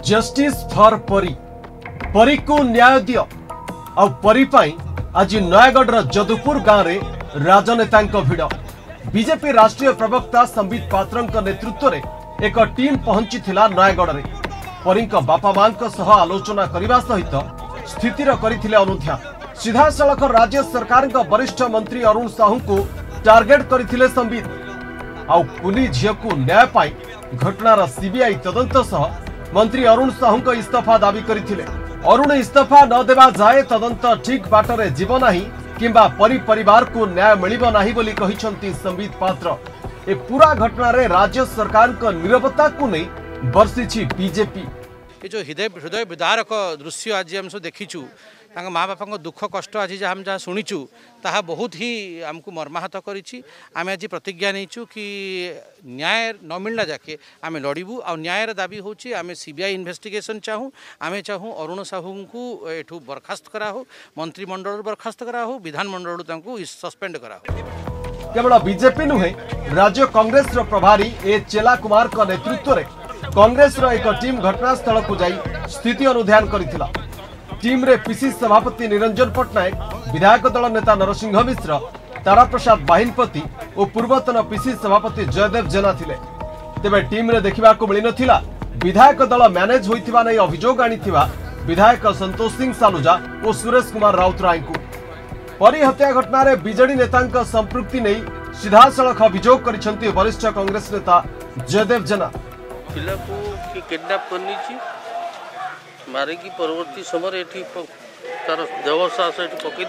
Justice for परी परी को न्याय दियो आ परी पाई आज नयागढ़ जदुपुर गांव रे राजनेता भिड़ बीजेपी राष्ट्रीय प्रवक्ता संबित पात्र नेतृत्व में एक टीम पहुंची नयागढ़ रे परी बापा मां सह आलोचना करने सहित स्थितिर करथिले अनुध्यान सीधा सड़क राज्य सरकार वरिष्ठ मंत्री अरुण साहू को टार्गेट करथिले संबित आउ पुली झील को न्याय पाई घटनार सीबीआई तदंत सह मंत्री अरुण साहू को इस्तीफा दाबी करथिले। अरुण इस्तीफा न देवा जाए तदंत ठीक बाटरे जीव नाही किंबा परिवार को न्याय मिलिबो नाही बोली कहिसंती संबित पात्र। ए पूरा घटना रे राज्य सरकार को नीरवता को नहीं बरसीछि बीजेपी। ये जो हृदय विदारक दृश्य आज हम सब देखीचु माँ बापा दुख कष्ट आज जहाँ हम जहाँ शुणीचु ताहा बहुत ही आमको मर्माहत करिछि। आमे आज प्रतिज्ञा नहींचु कि न्याय न मिलना जाके आम लड़बू आ न्यायर दाबी होची आमे सीबीआई इन्वेस्टिगेशन चाहूँ आमे चाहूँ अरुण साहू को एठू बर्खास्त करा हो मंत्रिमंडल बर्खास्त करा हो विधानमंडल सस्पेंड करा हो। केवल बीजेपी नुहे राज्य कांग्रेस प्रभारी ए चेला कुमार का नेतृत्व में कांग्रेस एक टीम घटनास्थल को जाई स्थिति अनुध्यान करथिला। टीम रे पीसी सभापति निरंजन पट्टनायक विधायक दल नेता नरसिंह मिश्र तारा प्रसाद बाहिनपति और पूर्वतन पीसी सभापति जयदेव जेना थिले। तेबे टीम रे देखिबा को मिली नथिला विधायक दल मैनेज होइथिबा नै अभियोग आनिथिबा विधायक संतोष सिंह सालुजा और सुरेश कुमार राउतराय को परी हत्या घटना रे बीजेडी नेता संपृक्ति नहीं सीधा सड़क अभियोग करिसंती वरिष्ठ कांग्रेस नेता जयदेव जेना। पिला को किडनैप करनी मारे की परवर्ती समय तार देवसास पकई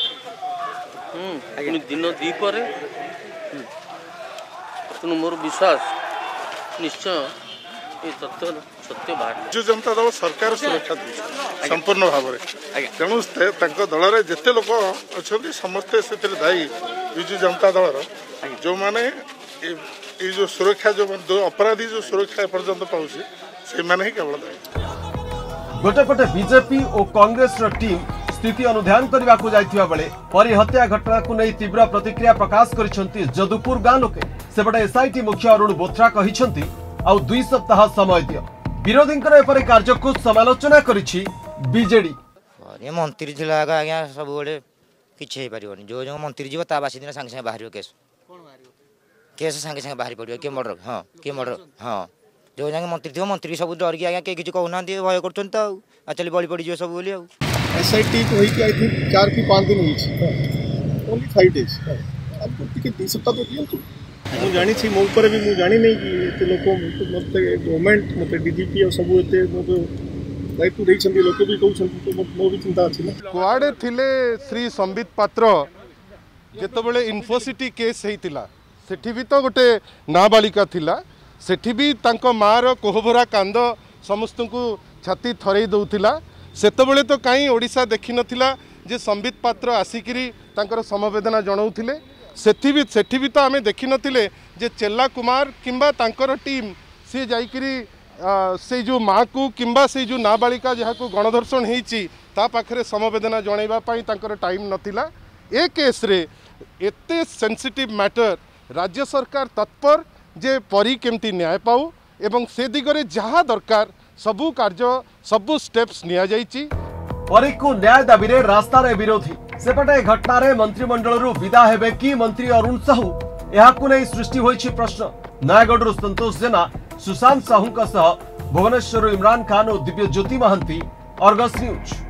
दिन दीपर मोर विश्वास निश्चय ये तथ्य सत्य बाहर विजु जनता दल सरकार सुरक्षा दे संपूर्ण भाव में तेणु दल में जिते लोक अच्छा समस्ते से दायी विजु जनता दल जो मैंने ये जो सुरक्षा जो अपराधी जो सुरक्षा एपर्यंत पाऊँ से मैंने ही केवल दायी। गोटेपटे बीजेपी और कांग्रेस टीम स्थिति अनुध्यान करने को जाइथिबा बेले परी हत्या घटना को नहीं तीव्र प्रतिक्रिया प्रकाश करिसंती जदुपुर गांव लोके सेपटे एसआईटी मुख्य अरुण बोथरा कहिसंती आउ 2 सप्ताह समय दियो विरोधी एपरि कार्य को समालोचना करिछि बीजेडी। ये मंत्री थिला आज्ञा सब बड़े किछ हे परिबनी जो जो मंत्री जीव ता बासी दिन संग संग बाहरियो केस कोन बाहरियो केस संग संग बाहरी पड़ियो के मर्डर हां के मर्डर हां जो जाके मंत्री थी मंत्री सब डर के आज्ञा के किछ कहना भय कर चली बड़ी पड़ी सब बोली एसआईटी को होई आई थिंक 4 की 5 दिन होई ओनली 5 डेज आपको टिके 2 सप्ताह तो दियंतु मु जानी छी मो ऊपर भी मु जानी नहीं कि एते लोक मते गवर्नमेंट मते डीजीपी और सब एते दायित्व देई छथि लोक भी कहउ छथि तो मो भी चिंता अछि ना कुआडे थिले श्री संबित पात्र जेतबेले इन्फोसिटी केस हेतिला सेठी भी तो गोटे नाबालिका थिला सेठी भी तांको मार कोहभरा कांद समस्त को छाती थरई दउथिला सेतबेले तो कहीं ओडिशा देखि नथिला जे संबित पात्र आसिकिरी तांकर समवेदना जणाउथिले सेठी भी तो आमे देखि नथिले जे चेला कुमार किंबा तांकर टीम से जाइकिरी से जो माँ को किंबा से जो नाबालिका जहाँ को गणधर्षण होईची ता पाखरे समवेदना जणाइबा पई तांकर टाइम नथिला। ए केस रे एते सेंसिटिव मैटर राज्य सरकार तत्पर जे परी केमती न्याय पाऊ एवं से दिगरे जहाँ दरकार सबू कार्य सबू स्टेप्स निया जाइची। परी को न्याय दाबी रे रास्ता रे विरोधी सेपटे घटना रे मंत्रिमंडल रु विदा हेबे कि मंत्री अरुण साहू एहाकु नै सृष्टि होईछि प्रश्न। नयागढ़ रु संतोष जेना सुशांत साहू का सह भुवनेश्वर इमरान खान और दिव्य ज्योति महांती अर्गस न्यूज।